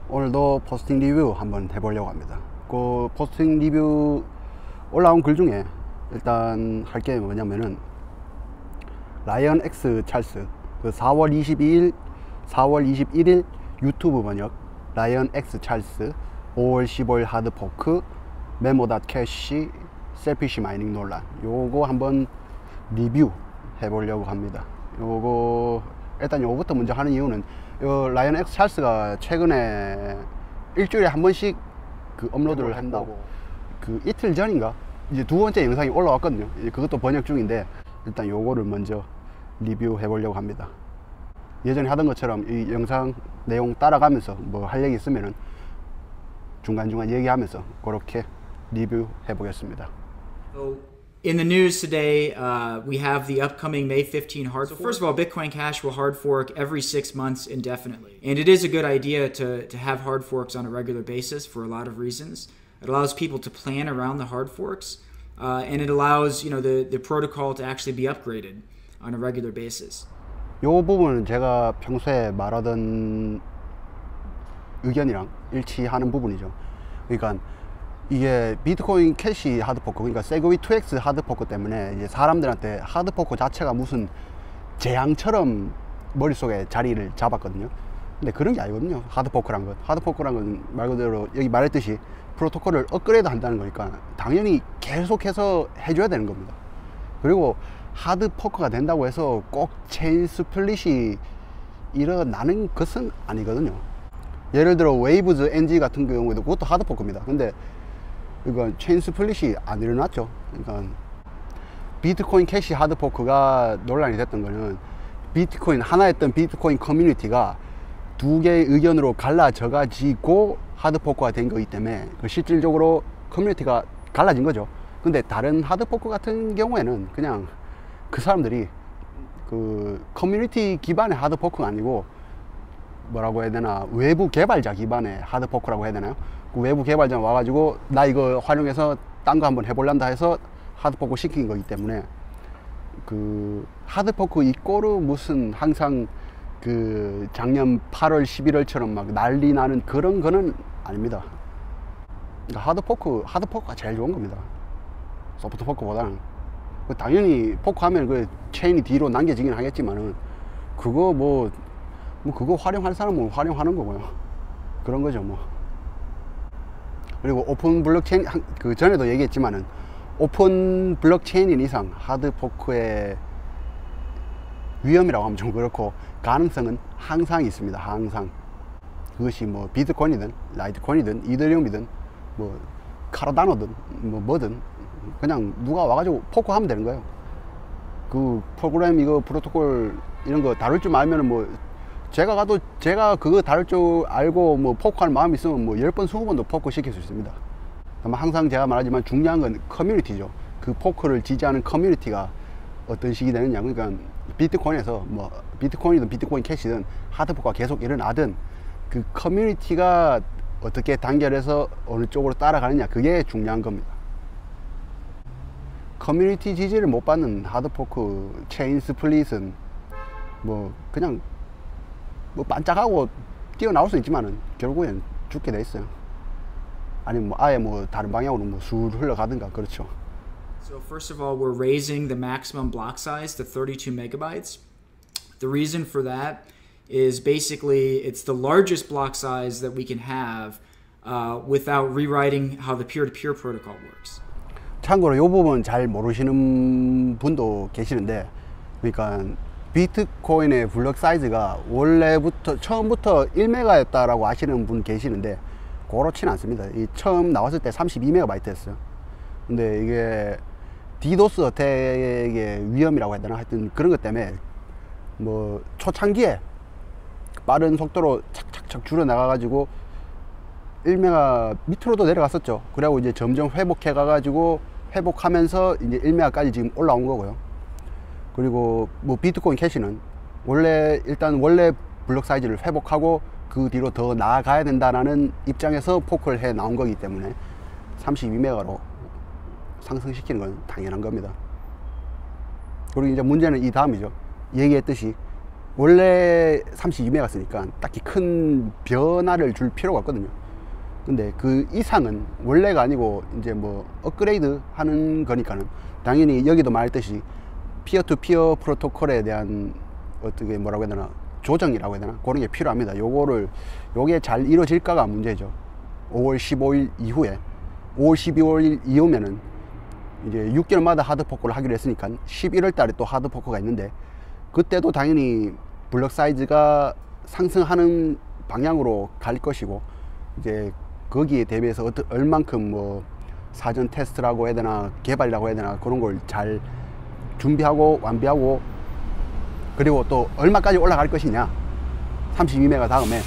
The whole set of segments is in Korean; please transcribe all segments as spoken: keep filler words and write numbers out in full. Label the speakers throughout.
Speaker 1: 오늘도 포스팅 리뷰 한번 해보려고 합니다. 그 포스팅 리뷰 올라온 글 중에 일단 할 게 뭐냐면은 라이언 X 찰스 그 사월 이십이일 사월 이십일일 유튜브 번역 라이언 X 찰스 오월 십오일 하드포크 메모.캐시 캐시 셀피시 마이닝 논란 요거 한번 리뷰 해보려고 합니다. 요거 일단 요거부터 먼저 하는 이유는 요 라이언 X 찰스가 최근에 일주일에 한 번씩 그 업로드를 한다고 그 이틀 전인가 이제 두 번째 영상이 올라왔거든요. 그것도 번역 중인데 일단 요거를 먼저 리뷰해 보려고 합니다. 예전에 하던 것처럼 이 영상 내용 따라가면서 뭐 할 얘기 있으면은 중간중간 얘기하면서 그렇게 리뷰해 보겠습니다.
Speaker 2: So in the news today, uh, we have the upcoming May fifteenth hard fork. So first of all, Bitcoin Cash will hard fork every six months indefinitely. And it is a good idea to, to have hard forks on a regular basis for a lot of reasons. It allows people to plan around the hard forks, uh, and it allows you know the, the protocol to actually be upgraded on a regular basis.
Speaker 1: 요 부분은 제가 평소에 말하던 의견이랑 일치하는 부분이죠. 그러니까 이게 비트코인 캐시 하드포크, 그러니까 세그위 투 엑스 하드포크 때문에 이제 사람들한테 하드포크 자체가 무슨 재앙처럼 머릿속에 자리를 잡았거든요. 근데 그런 게 아니거든요. 하드포크란 건 하드포크란 건 말 그대로 여기 말했듯이 프로토콜을 업그레이드 한다는 거니까 당연히 계속해서 해줘야 되는 겁니다. 그리고 하드포크가 된다고 해서 꼭 체인 스플릿이 일어나는 것은 아니거든요. 예를 들어 웨이브즈 엔지 같은 경우에도 그것도 하드포크입니다. 근데 이건 체인 스플릿이 안 일어났죠. 그러니까 비트코인 캐시 하드포크가 논란이 됐던 거는 비트코인 하나였던 비트코인 커뮤니티가 두 개의 의견으로 갈라져 가지고 하드포크가 된 거기 때문에 그 실질적으로 커뮤니티가 갈라진 거죠. 근데 다른 하드포크 같은 경우에는 그냥 그 사람들이 그 커뮤니티 기반의 하드포크가 아니고 뭐라고 해야 되나 외부 개발자 기반의 하드포크라고 해야 되나요? 그 외부 개발자 와가지고 나 이거 활용해서 딴 거 한번 해볼란다 해서 하드포크 시킨 거기 때문에 그 하드포크 이꼬르 무슨 항상 그 작년 팔월 십일월처럼 막 난리 나는 그런 거는 아닙니다. 그러니까 하드포크 하드포크가 제일 좋은 겁니다. 소프트포크보다는. 당연히 포크 하면 그 체인이 뒤로 남겨지긴 하겠지만은 그거 뭐, 뭐 그거 활용할 사람은 활용하는 거고요. 그런 거죠 뭐. 그리고 오픈 블록체인 그 전에도 얘기했지만은 오픈 블록체인인 이상 하드포크의 위험이라고 하면 좀 그렇고 가능성은 항상 있습니다. 항상. 그것이 뭐 비트코인이든 라이트코인이든 이더리움이든 뭐 카르다노든 뭐 뭐든 그냥 누가 와가지고 포크하면 되는 거예요. 그 프로그램 이거 프로토콜 이런 거 다룰 줄 알면은 뭐 제가 가도 제가 그거 다룰 줄 알고 뭐 포크할 마음이 있으면 뭐 열 번, 스무 번도 포크 시킬 수 있습니다. 다만 항상 제가 말하지만 중요한 건 커뮤니티죠. 그 포크를 지지하는 커뮤니티가 어떤 식이 되느냐. 그러니까 비트코인에서 뭐 비트코인이든 비트코인 캐시든 하드포크가 계속 일어나든 그 커뮤니티가 어떻게 단결해서 어느 쪽으로 따라가느냐, 그게 중요한 겁니다. 커뮤니티 지지를 못 받는 하드포크 체인 스플릿은 뭐 그냥 뭐 반짝하고 뛰어나올 수 있지만은 결국엔 죽게 돼 있어요. 아니면 뭐 아예 뭐 다른 방향으로 뭐 술 흘러가든가. 그렇죠.
Speaker 2: So first of all, we're raising the maximum block size to thirty-two megabytes. The reason for that is basically it's the largest block size that we can have uh, without rewriting how the peer-to-peer protocol works.
Speaker 1: 참고로 이 부분 잘 모르시는 분도 계시는데, 그러니까 비트코인의 블록 사이즈가 원래부터 처음부터 일 메가였다라고 아시는 분 계시는데 그렇진 않습니다. 이 처음 나왔을 때 삼십이 메가바이트였어요. 근데 이게 디도스 어택의 위험이라고 해야 되나, 하여튼 그런 것 때문에 뭐 초창기에 빠른 속도로 착착착 줄여 나가 가지고 일 메가 밑으로도 내려갔었죠. 그리고 이제 점점 회복해 가가지고 회복하면서 이제 일 메가까지 지금 올라온 거고요. 그리고 뭐 비트코인 캐시는 원래 일단 원래 블록 사이즈를 회복하고 그 뒤로 더 나아가야 된다라는 입장에서 포크를 해 나온 거기 때문에 삼십이 메가로 상승시키는 건 당연한 겁니다. 그리고 이제 문제는 이 다음이죠. 얘기했듯이 원래 삼십이 메가 쓰니까 딱히 큰 변화를 줄 필요가 없거든요. 근데 그 이상은 원래가 아니고 이제 뭐 업그레이드 하는 거니까는 당연히 여기도 말했듯이 피어투피어 프로토콜에 대한 어떻게 뭐라고 해야 되나 조정이라고 해야 되나 그런 게 필요합니다. 요거를 요게 잘 이루어질까가 문제죠. 오월 십오일 이후에 오월 십이일 이후면은 이제 육 개월마다 하드포크를 하기로 했으니까 십일월 달에 또 하드포크가 있는데 그때도 당연히 블럭 사이즈가 상승하는 방향으로 갈 것이고 이제 거기에 대비해서 어떤 얼만큼 뭐 사전 테스트라고 해야 되나 개발이라고 해야 되나 그런 걸 잘 준비하고 완비하고 그리고 또 얼마까지 올라갈 것이냐 삼십이 메가 다음에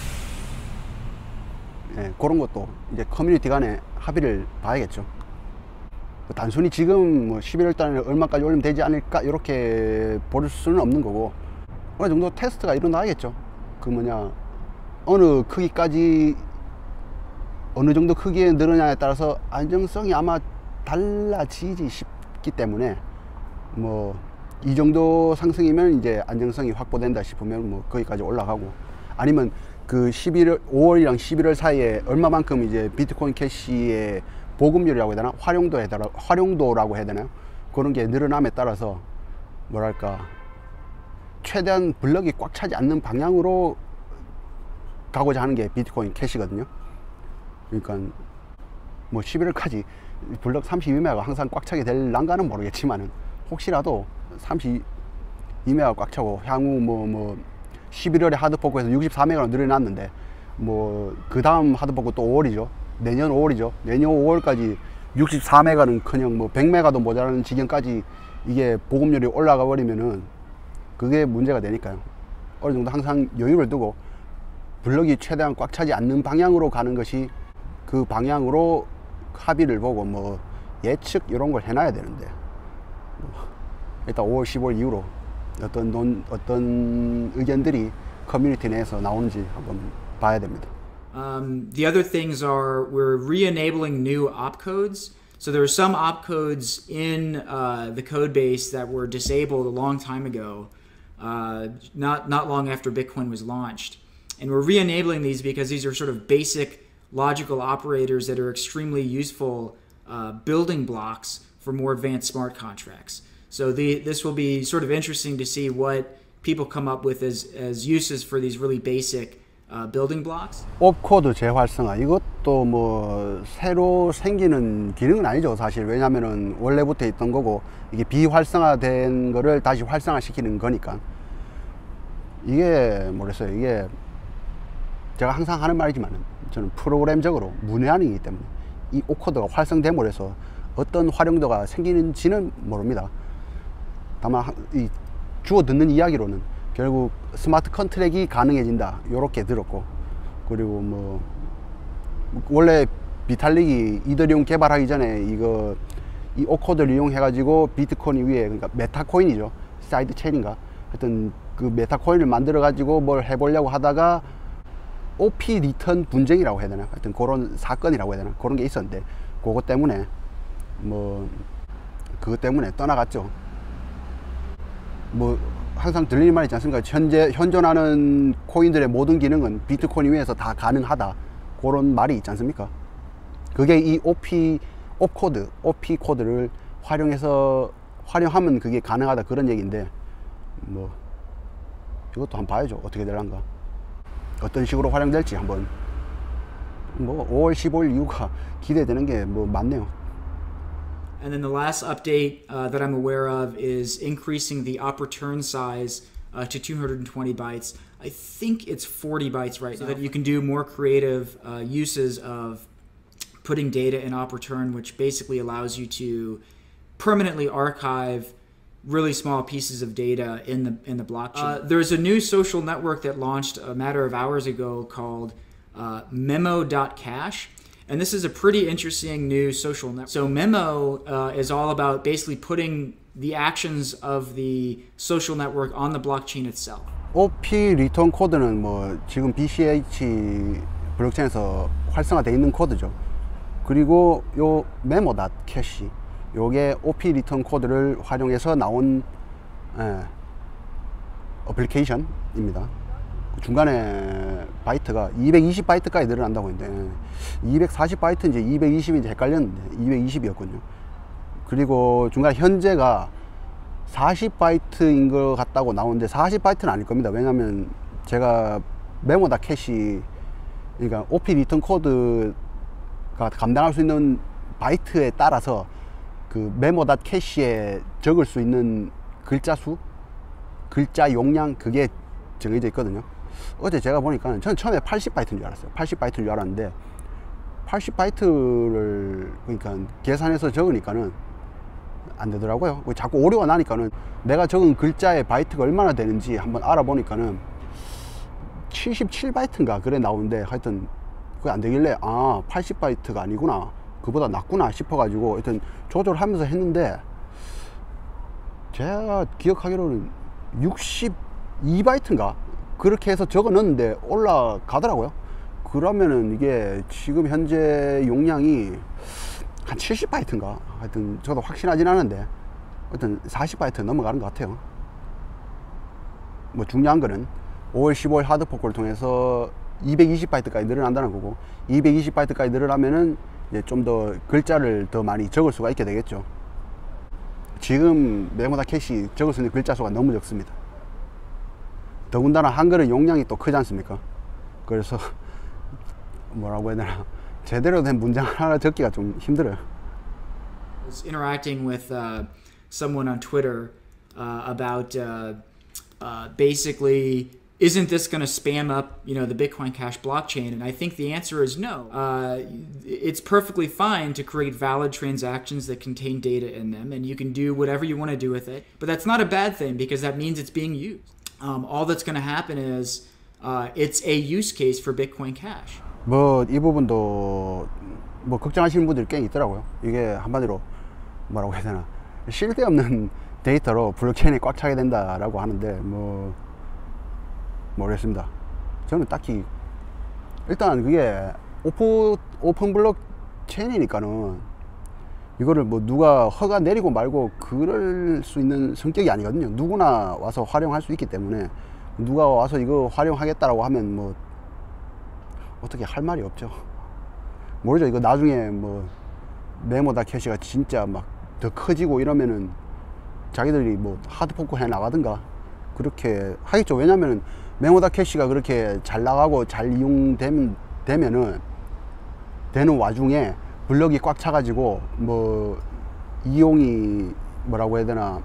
Speaker 1: 예, 그런 것도 이제 커뮤니티 간에 합의를 봐야겠죠. 단순히 지금 뭐 십일월 달에 얼마까지 올리면 되지 않을까 이렇게 볼 수는 없는 거고 어느 정도 테스트가 일어나야겠죠. 그 뭐냐 어느 크기까지 어느 정도 크기에 늘어나냐에 따라서 안정성이 아마 달라지지 싶기 때문에 뭐 이 정도 상승이면 이제 안정성이 확보된다 싶으면 뭐 거기까지 올라가고 아니면 그 십일월 오월이랑 십일월 사이에 얼마만큼 이제 비트코인 캐시의 보급률이라고 해야 되나 활용도 해달라 활용도라고 해야 되나요? 그런 게 늘어남에 따라서 뭐랄까 최대한 블럭이 꽉 차지 않는 방향으로 가고자 하는 게 비트코인 캐시거든요. 그러니까 뭐 십일월까지 블럭 삼십이 메가가 항상 꽉 차게 될란가는 모르겠지만은 혹시라도 삼십이 메가가 꽉 차고 향후 뭐 뭐 십일월에 하드포크에서 육십사 메가로 늘어났는데 뭐 그 다음 하드포크 또 오월이죠. 내년 오월이죠. 내년 오월까지 육십사 메가는 그냥 뭐 백 메가도 모자라는 지경까지 이게 보급률이 올라가 버리면은 그게 문제가 되니까요. 어느 정도 항상 여유를 두고 블럭이 최대한 꽉 차지 않는 방향으로 가는 것이 그 방향으로 합의를 보고 뭐 예측 이런 걸 해놔야 되는데 일단 오월 십오일 이후로 어떤 논, 어떤 의견들이 커뮤니티 내에서 나오는지 한번 봐야 됩니다.
Speaker 2: Um, the other things are we're re-enabling new opcodes. So there are some opcodes in uh, the code base that were disabled a long time ago, uh, not not long after Bitcoin was launched, and we're re-enabling these because these are sort of basic logical operators that are extremely useful uh, building blocks for more advanced smart contracts. So the, this will be sort of interesting to see what people come up with as, as uses for these really basic uh, building blocks.
Speaker 1: 옵코드 재활성화 이것도 뭐 새로 생기는 기능은 아니죠 사실. 왜냐면은 원래부터 있던 거고 이게 비활성화된 거를 다시 활성화시키는 거니까. 이게 뭐랬어요 이게 제가 항상 하는 말이지만 저는 프로그램적으로 문외한이기 때문에 이 옵코드가 활성됨으로 해서 어떤 활용도가 생기는지는 모릅니다. 다만 이 주워 듣는 이야기로는 결국 스마트 컨트랙이 가능해진다 이렇게 들었고, 그리고 뭐 원래 비탈릭이 이더리움 개발하기 전에 이거 이 옵코드를 이용해 가지고 비트코인 위에, 그러니까 메타코인이죠, 사이드 체인인가 하여튼 그 메타코인을 만들어 가지고 뭘 해보려고 하다가 오피 리턴 분쟁이라고 해야 되나, 하여튼 그런 사건이라고 해야 되나, 그런 게 있었는데 그것 때문에 뭐 그것 때문에 떠나갔죠. 뭐 항상 들리는 말 있지 않습니까? 현재 현존하는 코인들의 모든 기능은 비트코인 위에서 다 가능하다, 그런 말이 있지 않습니까? 그게 이 오피 옵코드 오피 코드를 활용해서 활용하면 그게 가능하다, 그런 얘기인데 뭐 이것도 한번 봐야죠. 어떻게 될란가, 어떤 식으로 활용될지 한번. 뭐 오월 십오일 이후가 기대되는 게 뭐 많네요.
Speaker 2: And then the last update uh, that I'm aware of is increasing the opportune size uh, to two hundred twenty bytes. I think it's forty bytes right now, so that you can do more creative uh, uses of putting data in opportune, which basically allows you to permanently archive really small pieces of data in the in the blockchain. Uh, there's a new social network that launched a matter of hours ago called uh, memo dot cash. And this is a pretty interesting new social network. So Memo uh, is all about basically putting the actions of the social network on the blockchain itself.
Speaker 1: 오피 리턴 코드는 뭐 지금 비씨에이치 블록체인에서 활성화되어 있는 코드죠. 그리고 요 메모 닷 캐시, 요게 오피 리턴 코드를 활용해서 나온 예, 어플리케이션입니다. 중간에 바이트가 이백이십 바이트까지 늘어난다고 했는데 이백사십 바이트인지 이백이십인지 헷갈렸는데 이백이십이었군요. 그리고 중간에 현재가 사십 바이트인 것 같다고 나오는데 사십 바이트는 아닐 겁니다. 왜냐면 제가 메모다 캐시, 그러니까 오피 리턴 코드가 감당할 수 있는 바이트에 따라서 그 메모다 캐시에 적을 수 있는 글자 수, 글자 용량, 그게 정해져 있거든요. 어제 제가 보니까 저는 처음에 팔십 바이트인 줄 알았어요. 팔십 바이트인 줄 알았는데 팔십 바이트를 그러니까 계산해서 적으니까는 안 되더라고요. 자꾸 오류가 나니까는 내가 적은 글자의 바이트가 얼마나 되는지 한번 알아보니까는 칠십칠 바이트인가 그래 나오는데, 하여튼 그게 안 되길래 아 팔십 바이트가 아니구나, 그보다 낮구나 싶어 가지고 하여튼 조절하면서 했는데, 제가 기억하기로는 육십이 바이트인가 그렇게 해서 적어 넣었는데 올라가더라고요. 그러면은 이게 지금 현재 용량이 한 칠십 바이트인가, 하여튼 저도 확신하진 않은데 하여튼 사십 바이트 넘어가는 것 같아요. 뭐 중요한 거는 오월 십오일 하드포크를 통해서 이백이십 바이트까지 늘어난다는 거고, 이백이십 바이트까지 늘어나면은 이제 좀 더 글자를 더 많이 적을 수가 있게 되겠죠. 지금 메모다 캐시 적을 수 있는 글자 수가 너무 적습니다. 더군다나 한글은 용량이 또 크지 않습니까? 그래서 뭐라고 해야 되나, 제대로 된 문장 하나 적기가 좀 힘들어요.
Speaker 2: I was interacting with uh, someone on Twitter uh, about uh, uh, basically, isn't this going to spam up, you know, the Bitcoin Cash blockchain? And I think the answer is no. Uh, it's perfectly fine to create valid transactions that contain data in them, and you can do whatever you want to do with it. But that's not a bad thing, because that means it's being used. Um, all that's going to happen is uh, it's a use case for Bitcoin Cash.
Speaker 1: 뭐 이 부분도 뭐 걱정하시는 분들이 꽤 있더라고요. 이게 한마디로 뭐라고 해야 되나, 쓸데없는 데이터로 블록체인이 꽉 차게 된다라고 하는데 뭐 모르겠습니다. 저는 딱히 일단 그게 오프, 오픈 블록체인이니까는 이거를 뭐 누가 허가 내리고 말고 그럴 수 있는 성격이 아니거든요. 누구나 와서 활용할 수 있기 때문에 누가 와서 이거 활용하겠다라고 하면 뭐 어떻게 할 말이 없죠. 모르죠. 이거 나중에 뭐 메모다 캐시가 진짜 막 더 커지고 이러면은 자기들이 뭐 하드포크 해 나가든가 그렇게 하겠죠. 왜냐면은 메모다 캐시가 그렇게 잘 나가고 잘 이용되면 되면은 되는 와중에 블럭이 꽉 차가지고 뭐 이용이 뭐라고 해야 되나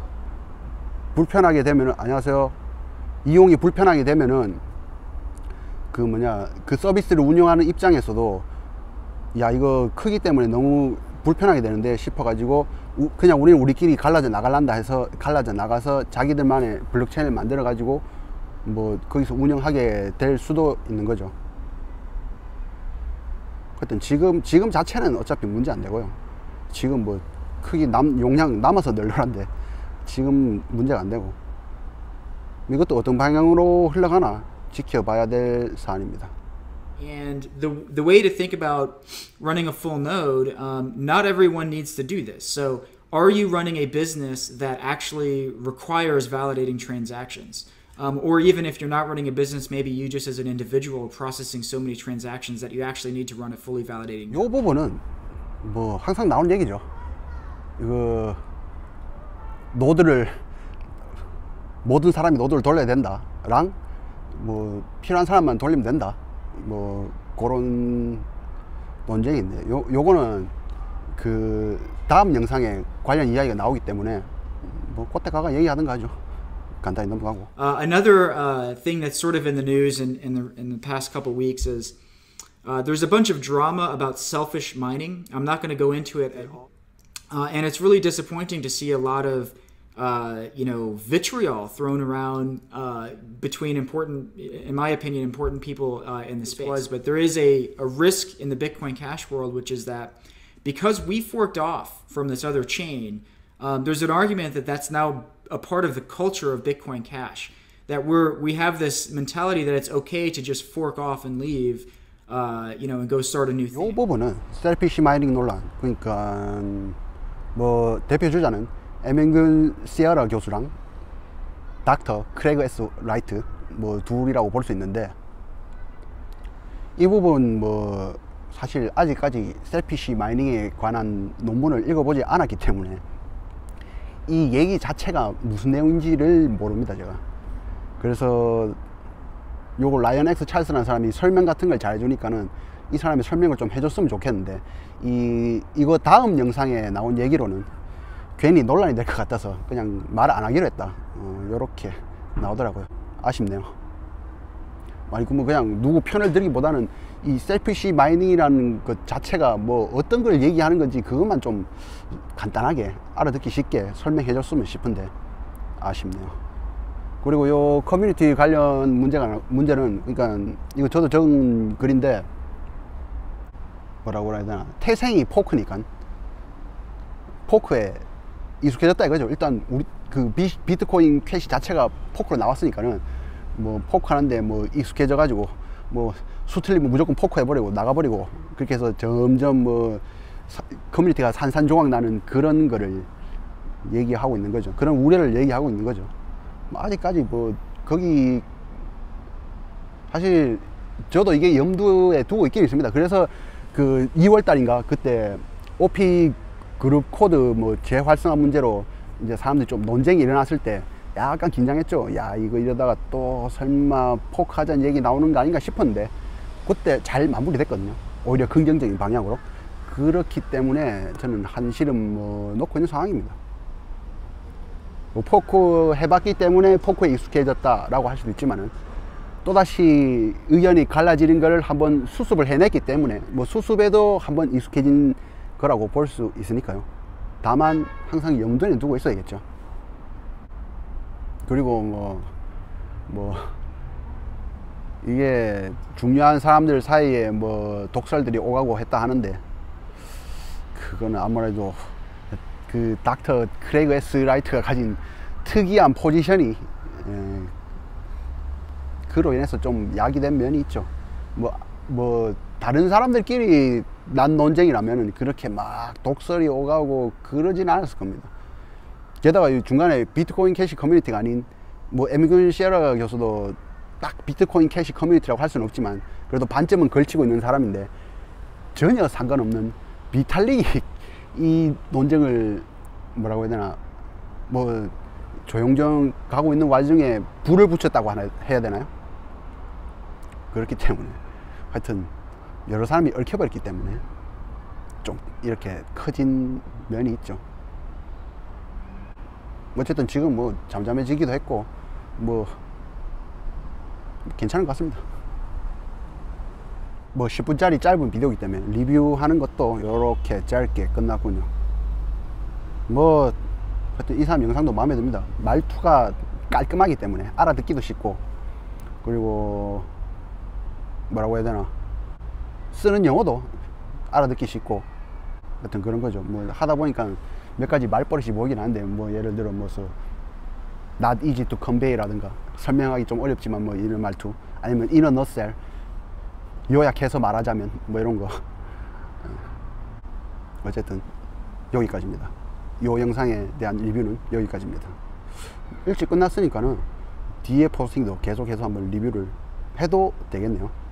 Speaker 1: 불편하게 되면은, 안녕하세요, 이용이 불편하게 되면은 그 뭐냐 그 서비스를 운영하는 입장에서도 야 이거 크기 때문에 너무 불편하게 되는데 싶어 가지고 그냥 우리는 우리끼리 갈라져 나갈란다 해서 갈라져 나가서 자기들만의 블록체인을 만들어 가지고 뭐 거기서 운영하게 될 수도 있는 거죠. 하여튼 지금 지금 자체는 어차피 문제 안 되고요. 지금 뭐 크기 남 용량 남아서 널널한데 지금 문제가 안 되고, 이것도 어떤 방향으로 흘러가나 지켜봐야 될 사안입니다.
Speaker 2: And the the way to think about running a full node, um, not everyone needs to do this. So, are you running a business that actually requires validating transactions? Um, or even if you're not running a business, maybe you just as an individual are processing so many transactions that you actually need to run a fully validating node.
Speaker 1: 이 부분은 뭐 항상 나오는 얘기죠. 이거 노드를 모든 사람이 노드를 돌려야 된다랑 뭐 필요한 사람만 돌리면 된다, 뭐 그런 논쟁이 있네. 요, 요거는 그 다음 영상에 관련 이야기가 나오기 때문에 뭐 그때 가가 얘기하든가 하죠. 간단히 넘어가고.
Speaker 2: Uh, another uh, thing that's sort of in the news in, in, the, in the past couple weeks is uh, there's a bunch of drama about selfish mining. I'm not going to go into it at all. Uh, and it's really disappointing to see a lot of Uh, you know, vitriol thrown around uh, between important, in my opinion, important people uh, in the space. But there is a, a risk in the Bitcoin Cash world, which is that because we forked off from this other chain, um, there's an argument that that's now a part of the culture of Bitcoin Cash. That we're we have this mentality that it's okay to just fork off and leave, uh, you know, and go start a new thing.
Speaker 1: 이 부분은 셀피시 마이닝 논란, 그러니까 뭐 대표 주자는 에맹근 시아라 교수랑 닥터 크레그 S 라이트 뭐 둘이라고 볼 수 있는데, 이 부분 뭐 사실 아직까지 셀피쉬 마이닝에 관한 논문을 읽어보지 않았기 때문에 이 얘기 자체가 무슨 내용인지를 모릅니다 제가. 그래서 요거 라이언 X 찰스라는 사람이 설명 같은 걸 잘 해주니까는 이 사람이 설명을 좀 해줬으면 좋겠는데, 이 이거 다음 영상에 나온 얘기로는 괜히 논란이 될 것 같아서 그냥 말 안 하기로 했다, 어, 요렇게 나오더라고요. 아쉽네요. 아니 뭐 그냥 누구 편을 들기보다는 이 셀피쉬 마이닝이라는 것 자체가 뭐 어떤 걸 얘기하는 건지 그것만 좀 간단하게 알아듣기 쉽게 설명해 줬으면 싶은데 아쉽네요. 그리고 요 커뮤니티 관련 문제가 문제는, 그러니까 이거 저도 적은 글인데 뭐라고 해야 되나, 태생이 포크니까 포크에 익숙해졌다 이거죠. 일단 우리 그 비, 비트코인 캐시 자체가 포크로 나왔으니까는 뭐 포크 하는데 뭐 익숙해져 가지고 뭐 수틀리면 무조건 포크 해버리고 나가버리고, 그렇게 해서 점점 뭐 사, 커뮤니티가 산산조각 나는 그런 거를 얘기하고 있는 거죠. 그런 우려를 얘기하고 있는 거죠. 뭐 아직까지 뭐 거기 사실 저도 이게 염두에 두고 있긴 있습니다. 그래서 그 이월 달인가 그때 오피 그룹 코드 뭐 재활성화 문제로 이제 사람들이 좀 논쟁이 일어났을 때 약간 긴장했죠. 야 이거 이러다가 또 설마 포크 하자는 얘기 나오는 거 아닌가 싶었는데 그때 잘 마무리됐거든요. 오히려 긍정적인 방향으로. 그렇기 때문에 저는 한시름 뭐 놓고 있는 상황입니다. 뭐 포크 해봤기 때문에 포크에 익숙해졌다 라고 할 수도 있지만은, 또다시 의견이 갈라지는 것을 한번 수습을 해냈기 때문에 뭐 수습에도 한번 익숙해진 거라고 볼 수 있으니까요. 다만 항상 염두에 두고 있어야겠죠. 그리고 뭐, 뭐 이게 중요한 사람들 사이에 뭐 독설들이 오가고 했다 하는데, 그거는 아무래도 그 닥터 크레이그 S 라이트가 가진 특이한 포지션이 에, 그로 인해서 좀 야기된 면이 있죠. 뭐, 뭐 다른 사람들끼리 난 논쟁이라면은 그렇게 막 독설이 오가고 그러진 않았을 겁니다. 게다가 중간에 비트코인 캐시 커뮤니티가 아닌 뭐 에미글 시에라 교수도 딱 비트코인 캐시 커뮤니티라고 할 수는 없지만 그래도 반점은 걸치고 있는 사람인데, 전혀 상관없는 비탈릭이 이 논쟁을 뭐라고 해야 되나, 뭐 조용조용 가고 있는 와중에 불을 붙였다고 하나 해야 되나요? 그렇기 때문에 하여튼 여러 사람이 얽혀버렸기 때문에 좀 이렇게 커진 면이 있죠. 어쨌든 지금 뭐 잠잠해지기도 했고 뭐 괜찮은 것 같습니다. 뭐 십 분짜리 짧은 비디오이기 때문에 리뷰하는 것도 이렇게 짧게 끝났군요. 뭐 하여튼 이 사람 영상도 마음에 듭니다. 말투가 깔끔하기 때문에 알아듣기도 쉽고, 그리고 뭐라고 해야 되나, 쓰는 영어도 알아듣기 쉽고, 하여튼 그런 거죠. 뭐 하다 보니까 몇 가지 말버릇이 보이긴 한데, 뭐 예를 들어 무슨 not easy to convey 라든가 설명하기 좀 어렵지만 뭐 이런 말투, 아니면 in a nutshell 요약해서 말하자면 뭐 이런 거. 어쨌든 여기까지입니다. 이 영상에 대한 리뷰는 여기까지입니다. 일찍 끝났으니까는 뒤에 포스팅도 계속해서 한번 리뷰를 해도 되겠네요.